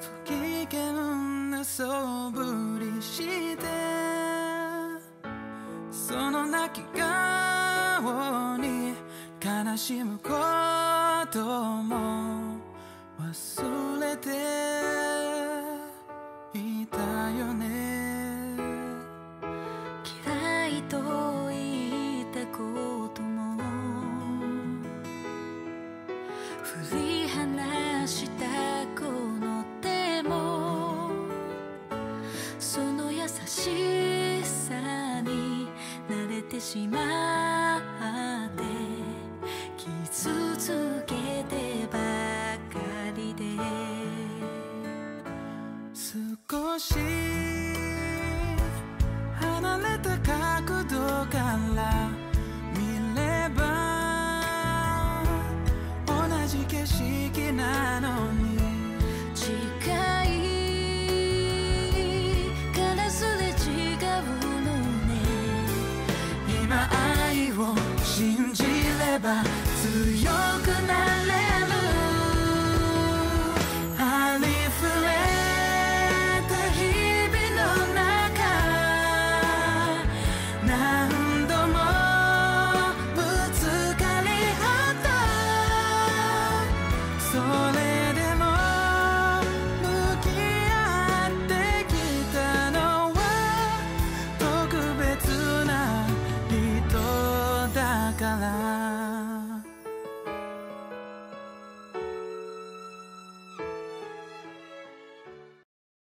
不機嫌な素振りしてその泣き顔に悲しむことも忘れていたよね。 嫌いと言ったことも振り離したこの手もその優しさに慣れてしまって傷つけてばかりで少し離れた角度から見れば同じ景色なのに近いからすれ違うのね。 今愛を信じれば強くなれるありふれた日々の中何度もぶつかり合ったそれでも向き合ってきたのは特別な人だから